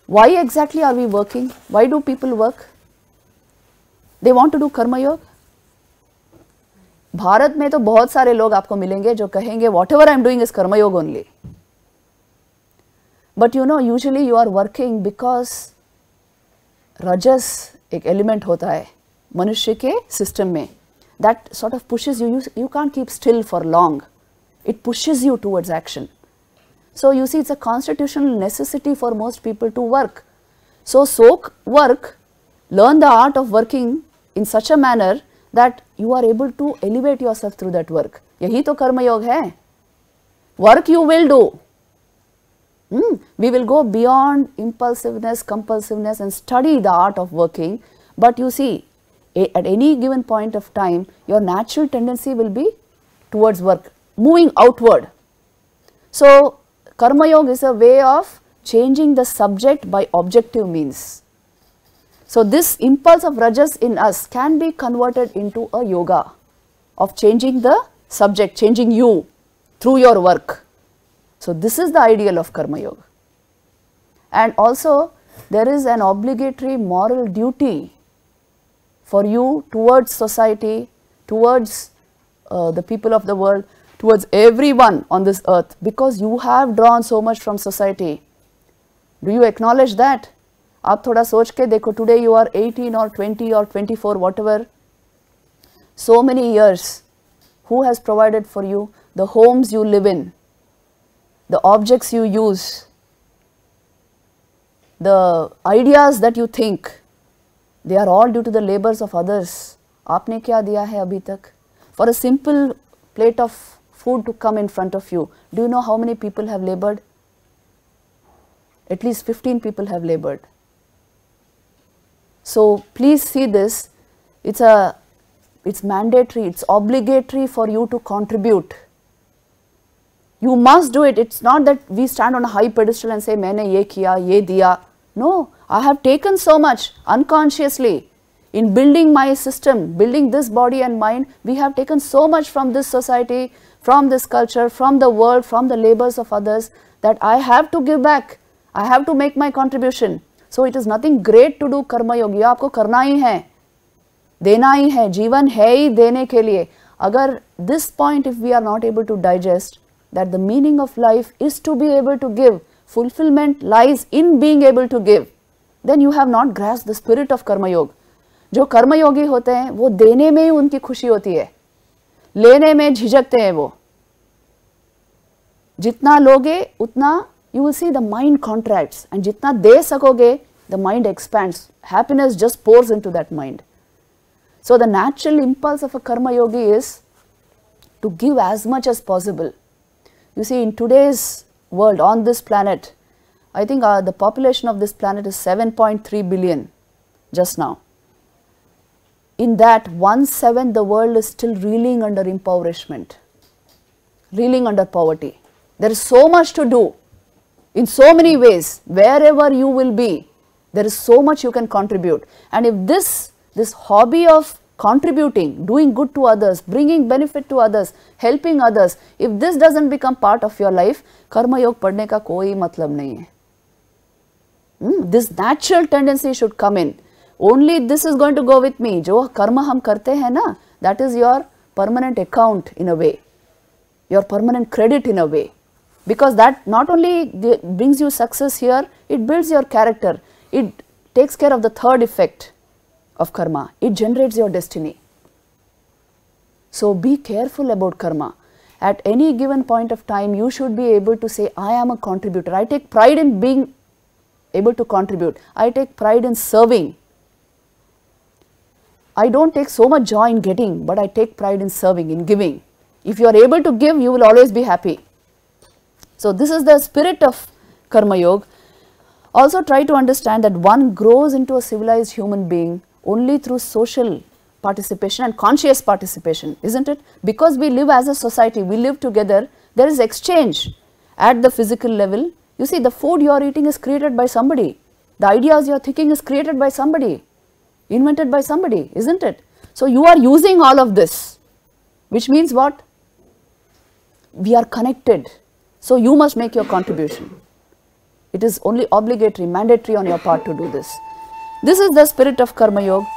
Why exactly are we working? Why do people work? They want to do karma yoga. Bharat में तो बहुत सारे लोग आपको मिलेंगे जो कहेंगे whatever I am doing is karma yoga only. But you know, usually you are working because rajas एक element होता है मनुष्य के system में. That sort of pushes you. You can't keep still for long. It pushes you towards action. So you see, it's a constitutional necessity for most people to work. So work, learn the art of working in such a manner that you are able to elevate yourself through that work. यही तो कर्म योग है. Work you will do. We will go beyond impulsiveness, compulsiveness and study the art of working. But you see, at any given point of time, your natural tendency will be towards work, moving outward. So, Karma Yoga is a way of changing the subject by objective means. So, this impulse of rajas in us can be converted into a yoga of changing the subject, changing you through your work. So, this is the ideal of Karma Yoga. And also, there is an obligatory moral duty for you towards society, towards the people of the world, towards everyone on this earth, because you have drawn so much from society. Do you acknowledge that? आप थोड़ा सोच के देखो, today you are 18 or 20 or 24, whatever. So many years, who has provided for you? The homes you live in, the objects you use, the ideas that you think, they are all due to the labors of others. आपने क्या दिया है अभी तक? For a simple plate of food to come in front of you, do you know how many people have labored? At least 15 people have labored. So please see this, it's mandatory, it's obligatory for you to contribute. You must do it. It's not that we stand on a high pedestal and say, मैंने ये किया, ये दिया. No, I have taken so much unconsciously in building my system, building this body and mind. We have taken so much from this society, from this culture, from the world, from the labors of others, that I have to give back. I have to make my contribution. So it is nothing great to do karma yoga. ये आपको करना ही है, देना ही है, जीवन है ही देने के लिए. अगर this point if we are not able to digest, that the meaning of life is to be able to give, fulfillment lies in being able to give, then you have not grasped the spirit of karma yoga. जो कर्म योगी होते हैं वो देने में ही उनकी खुशी होती है, लेने में झिझकते हैं वो. जितना लोगे उतना you will see the mind contracts, and जितना दे सकोगे the mind expands. Happiness just pours into that mind. So the natural impulse of a karma yogi is to give as much as possible. You see, in today's world, on this planet, I think the population of this planet is 7.3 billion just now. In that, 1/7 the world is still reeling under impoverishment, reeling under poverty. There is so much to do in so many ways. Wherever you will be, there is so much you can contribute. And if this hobby of contributing, doing good to others, bringing benefit to others, helping others, if this doesn't become part of your life, karma yoga पढ़ने का कोई मतलब नहीं है. This natural tendency should come in. Only this is going to go with me. जो कर्म हम करते हैं ना, that is your permanent account in a way, your permanent credit in a way, because that not only brings you success here, it builds your character. It takes care of the third effect of karma. It generates your destiny. So be careful about karma. At any given point of time, you should be able to say, I am a contributor. I take pride in being able to contribute. I take pride in serving. I don't take so much joy in getting, but I take pride in serving, in giving. If you are able to give, you will always be happy. So this is the spirit of karma yoga. Also try to understand that one grows into a civilized human being only through social participation and conscious participation, isn't it? Because we live as a society, we live together, there is exchange at the physical level. You see, the food you are eating is created by somebody. The ideas you are thinking is created by somebody, invented by somebody, isn't it? So you are using all of this, which means what? We are connected. So you must make your contribution. It is only obligatory, mandatory on your part to do this. This is the spirit of Karma Yoga.